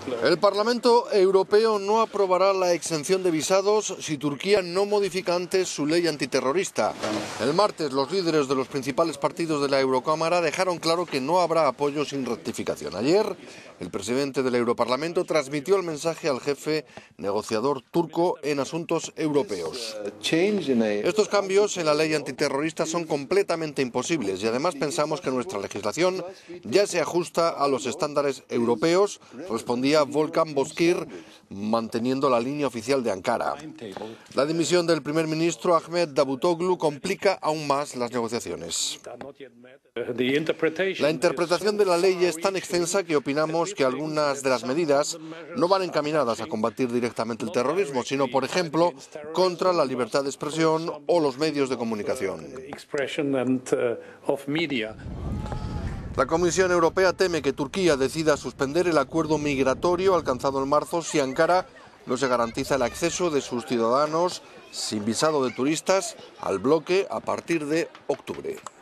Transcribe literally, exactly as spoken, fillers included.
El Parlamento Europeo no aprobará la exención de visados si Turquía no modifica antes su ley antiterrorista. El martes, los líderes de los principales partidos de la Eurocámara dejaron claro que no habrá apoyo sin rectificación. Ayer, el presidente del Europarlamento transmitió el mensaje al jefe negociador turco en asuntos europeos. Estos cambios en la ley antiterrorista son completamente imposibles y además pensamos que nuestra legislación ya se ajusta a los estándares europeos, respondía Volkan Bozkır, manteniendo la línea oficial de Ankara. La dimisión del primer ministro Ahmet Davutoglu complica aún más las negociaciones. La interpretación de la ley es tan extensa que opinamos que algunas de las medidas no van encaminadas a combatir directamente el terrorismo, sino, por ejemplo, contra la libertad de expresión o los medios de comunicación. La Comisión Europea teme que Turquía decida suspender el acuerdo migratorio alcanzado en marzo si Ankara no se garantiza el acceso de sus ciudadanos sin visado de turistas al bloque a partir de octubre.